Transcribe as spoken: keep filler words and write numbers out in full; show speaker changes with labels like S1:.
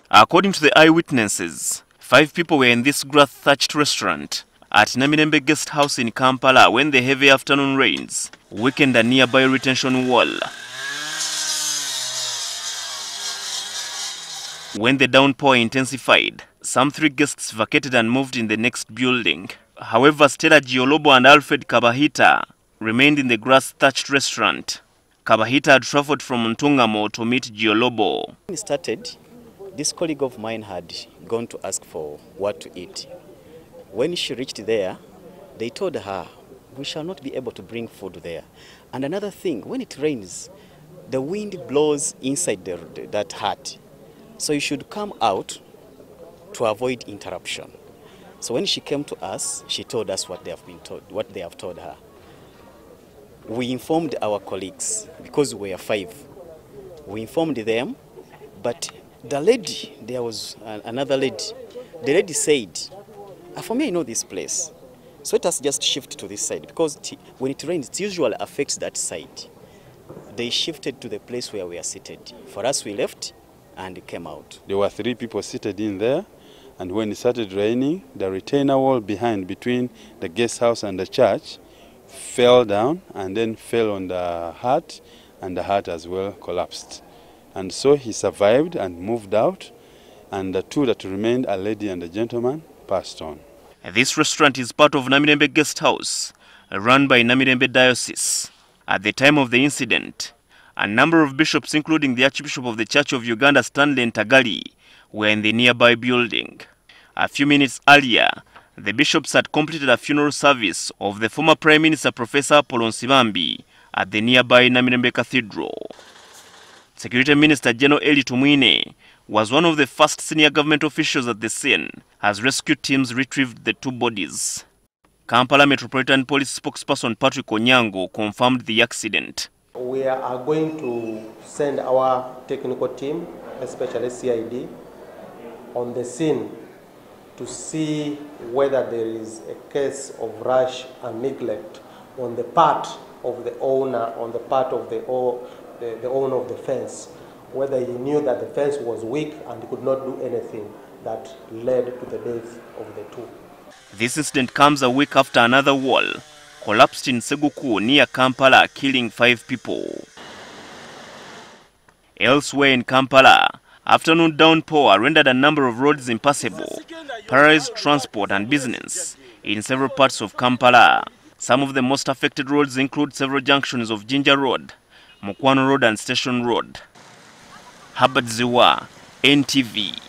S1: According to the eyewitnesses, five people were in this grass-thatched restaurant at Namirembe Guest House in Kampala when the heavy afternoon rains weakened a nearby retention wall. When the downpour intensified, some three guests vacated and moved in the next building. However, Stella Giolobo and Alfred Kabahita remained in the grass-thatched restaurant. Kabahita had traveled from Ntungamo to meet Giolobo.
S2: When it started, this colleague of mine had gone to ask for what to eat. When she reached there, they told her, we shall not be able to bring food there. And another thing, when it rains, the wind blows inside the, that hut. So you should come out to avoid interruption. So when she came to us, she told us what they have been told, what they have told her. We informed our colleagues because we were five. We informed them, but the lady, there was another lady. The lady said, for me, I know this place. So let us just shift to this side because when it rains, it usually affects that side. They shifted to the place where we are seated. For us, we left and came out.
S3: There were three people seated in there, and when it started raining, the retainer wall behind between the guest house and the church fell down and then fell on the hut, and the hut as well collapsed. And so he survived and moved out, and the two that remained, a lady and a gentleman, passed on.
S1: This restaurant is part of Namirembe Guest House, run by Namirembe Diocese. At the time of the incident, a number of bishops, including the Archbishop of the Church of Uganda, Stanley Ntagali, were in the nearby building. A few minutes earlier, the bishops had completed a funeral service of the former Prime Minister Professor Paul Nsibambi at the nearby Namirembe Cathedral. Security Minister General Eli Tumwine was one of the first senior government officials at the scene as rescue teams retrieved the two bodies. Kampala Metropolitan Police spokesperson Patrick Onyango confirmed the accident.
S4: We are going to send our technical team, especially C I D, on the scene to see whether there is a case of rash and neglect on the part of the owner, on the part of the, the, the owner of the fence, whether he knew that the fence was weak and could not do anything that led to the death of the two.
S1: This incident comes a week after another wall collapsed in Seguku near Kampala, killing five people. Elsewhere in Kampala, afternoon downpour rendered a number of roads impassable, paralyzed transport and business in several parts of Kampala. Some of the most affected roads include several junctions of Jinja Road, Mukwano Road and Station Road. Herbert Ziwa, N T V.